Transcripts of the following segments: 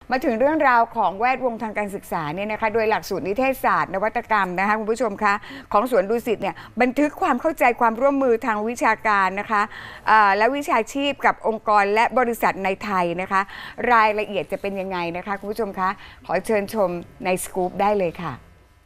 มาถึงเรื่องราวของแวดวงทางการศึกษาเนี่ยนะคะโดยหลักสูตรนิเทศศาสตร์นวัตกรรมนะคะคุณผู้ชมคะของสวนดุสิตเนี่ยบันทึกความเข้าใจความร่วมมือทางวิชาการนะคะและวิชาชีพกับองค์กรและบริษัทในไทยนะคะรายละเอียดจะเป็นยังไงนะคะคุณผู้ชมคะขอเชิญชมในสกู๊ปได้เลยค่ะ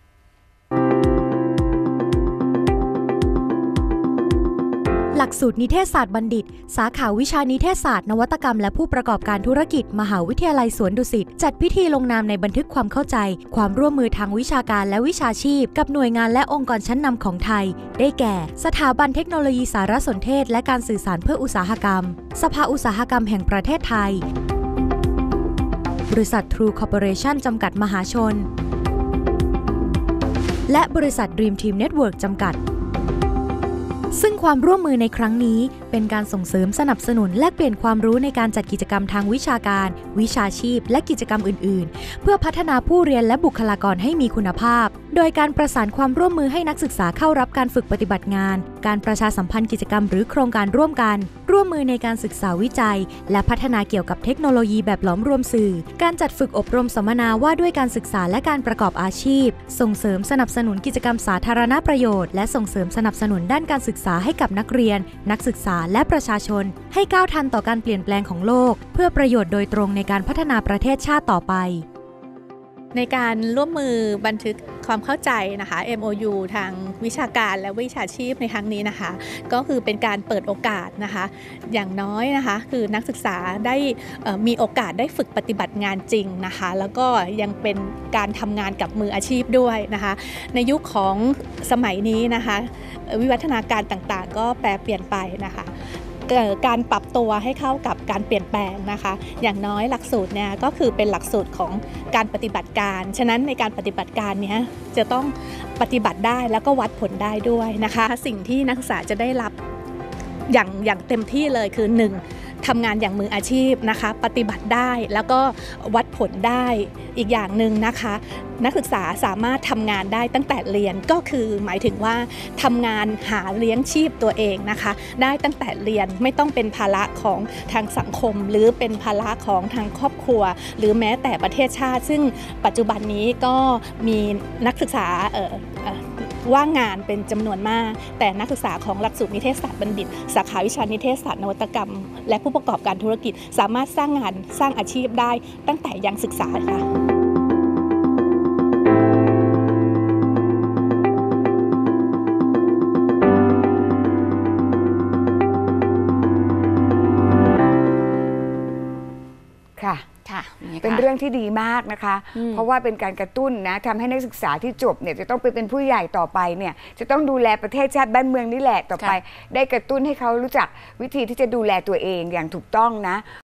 หลักสูตรนิเทศศาสตร์บัณฑิตสาขาวิชานิเทศศาสตร์นวัตกรรมและผู้ประกอบการธุรกิจมหาวิทยาลัยสวนดุสิตจัดพิธีลงนามในบันทึกความเข้าใจความร่วมมือทางวิชาการและวิชาชีพกับหน่วยงานและองค์กรชั้นนำของไทยได้แก่สถาบันเทคโนโลยีสารสนเทศและการสื่อสารเพื่ออุตสาหกรรมสภาอุตสาหกรรมแห่งประเทศไทยบริษัท True Corporation จำกัดมหาชนและบริษัท Dream Team Network จำกัดซึ่งความร่วมมือในครั้งนี้เป็นการส่งเสริมสนับสนุนแลกเปลี่ยนความรู้ในการจัดกิจกรรมทางวิชาการวิชาชีพและกิจกรรมอื่นๆเพื่อพัฒนาผู้เรียนและบุคลากรให้มีคุณภาพโดยการประสานความร่วมมือให้นักศึกษาเข้ารับการฝึกปฏิบัติงานการประชาสัมพันธ์กิจกรรมหรือโครงการร่วมกันร่วมมือในการศึกษาวิจัยและพัฒนาเกี่ยวกับเทคโนโลยีแบบหลอมรวมสื่อการจัดฝึกอบรมสัมมนาว่าด้วยการศึกษาและการประกอบอาชีพส่งเสริมสนับสนุนกิจกรรมสาธารณประโยชน์และส่งเสริมสนับสนุนด้านการศึกษาให้กับนักเรียนนักศึกษาและประชาชนให้ก้าวทันต่อการเปลี่ยนแปลงของโลกเพื่อประโยชน์โดยตรงในการพัฒนาประเทศชาติต่อไปในการร่วมมือบันทึกความเข้าใจนะคะ MOU ทางวิชาการและวิชาชีพในครั้งนี้นะคะก็คือเป็นการเปิดโอกาสนะคะอย่างน้อยนะคะคือนักศึกษาได้มีโอกาสได้ฝึกปฏิบัติงานจริงนะคะแล้วก็ยังเป็นการทำงานกับมืออาชีพด้วยนะคะในยุคของสมัยนี้นะคะวิวัฒนาการต่างๆก็แปรเปลี่ยนไปนะคะการปรับตัวให้เข้ากับการเปลี่ยนแปลงนะคะอย่างน้อยหลักสูตรเนี่ยก็คือเป็นหลักสูตรของการปฏิบัติการฉะนั้นในการปฏิบัติการนี้จะต้องปฏิบัติได้แล้วก็วัดผลได้ด้วยนะคะสิ่งที่นักศึกษาจะได้รับอย่างเต็มที่เลยคือ1ทำงานอย่างมืออาชีพนะคะปฏิบัติได้แล้วก็วัดผลได้อีกอย่างหนึ่งนะคะนักศึกษาสามารถทำงานได้ตั้งแต่เรียนก็คือหมายถึงว่าทำงานหาเลี้ยงชีพตัวเองนะคะได้ตั้งแต่เรียนไม่ต้องเป็นภาระของทางสังคมหรือเป็นภาระของทางครอบครัวหรือแม้แต่ประเทศชาติซึ่งปัจจุบันนี้ก็มีนักศึกษาว่างงานเป็นจำนวนมากแต่นักศึกษาของหลักสูตรนิเทศศาสตร์บัณฑิตสาขาวิชานิเทศศาสตร์นวัตกรรมและผู้ประกอบการธุรกิจสามารถสร้างงานสร้างอาชีพได้ตั้งแต่ยังศึกษาค่ะเป็นเรื่องที่ดีมากนะคะเพราะว่าเป็นการกระตุ้นนะทำให้นักศึกษาที่จบเนี่ยจะต้องไปเป็นผู้ใหญ่ต่อไปเนี่ยจะต้องดูแลประเทศชาติบ้านเมืองนี่แหละต่อไปได้กระตุ้นให้เขารู้จักวิธีที่จะดูแลตัวเองอย่างถูกต้องนะ